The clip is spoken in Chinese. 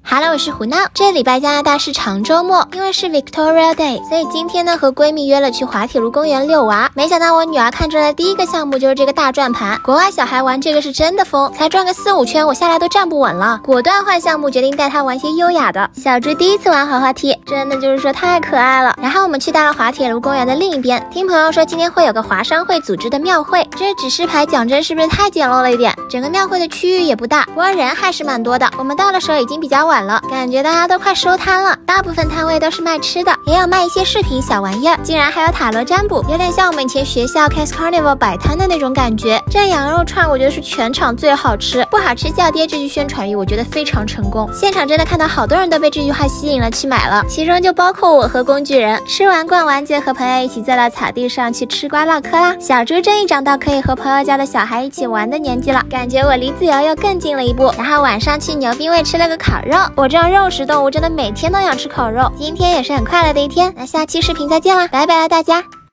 Hello， 我是胡闹。这礼拜加拿大是长周末，因为是 Victoria Day， 所以今天呢和闺蜜约了去滑铁卢公园遛娃。没想到我女儿看中的第一个项目就是这个大转盘。国外小孩玩这个是真的疯，才转个4、5圈，我下来都站不稳了，果断换项目，决定带她玩些优雅的。小猪第一次玩滑滑梯，真的就是说太可爱了。然后我们去到了滑铁卢公园的另一边，听朋友说今天会有个华商会组织的庙会，这指示牌讲真是不是太简陋了一点？整个庙会的区域也不大，不过人还是蛮多的。我们到的时候已经比较晚了，感觉大家都快收摊了，大部分摊位都是卖吃的，也有卖一些饰品小玩意儿，竟然还有塔罗占卜，有点像我们以前学校 Cast Carnival 摆摊的那种感觉。这羊肉串我觉得是全场最好吃，不好吃叫爹这句宣传语我觉得非常成功，现场真的看到好多人都被这句话吸引了去买了，其中就包括我和工具人。吃完逛完就和朋友一起坐到草地上去吃瓜唠嗑啦。小猪真一长到可以和朋友家的小孩一起玩的年纪了，感觉我离自由又更近了一步。然后晚上去牛逼味吃了个烤肉，我这种肉食动物真的每天都想吃烤肉。今天也是很快乐的一天，那下期视频再见啦，拜拜了大家。